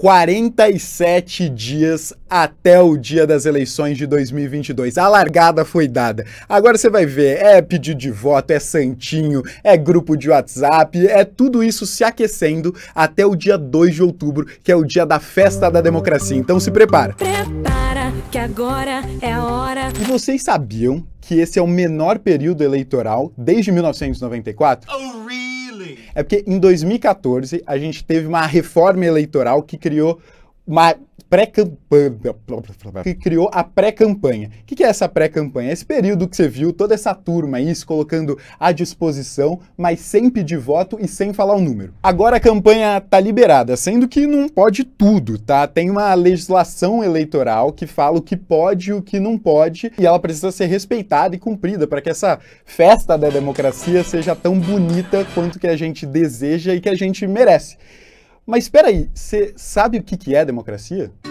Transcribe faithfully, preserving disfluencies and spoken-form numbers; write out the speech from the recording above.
quarenta e sete dias até o dia das eleições de dois mil e vinte e dois. A largada foi dada. Agora você vai ver, é pedido de voto, é santinho, é grupo de WhatsApp, é tudo isso se aquecendo até o dia dois de outubro, que é o dia da festa da democracia. Então se prepara. Prepara, que agora é a hora. E vocês sabiam que esse é o menor período eleitoral desde mil novecentos e noventa e quatro? Oh, really? É porque em dois mil e quatorze a gente teve uma reforma eleitoral que criou uma pré-campanha, que criou a pré-campanha. O que é essa pré-campanha? Esse período que você viu, toda essa turma aí se colocando à disposição, mas sem pedir voto e sem falar o número. Agora a campanha tá liberada, sendo que não pode tudo, tá? Tem uma legislação eleitoral que fala o que pode e o que não pode, e ela precisa ser respeitada e cumprida para que essa festa da democracia seja tão bonita quanto que a gente deseja e que a gente merece. Mas espera aí, você sabe o que que é democracia?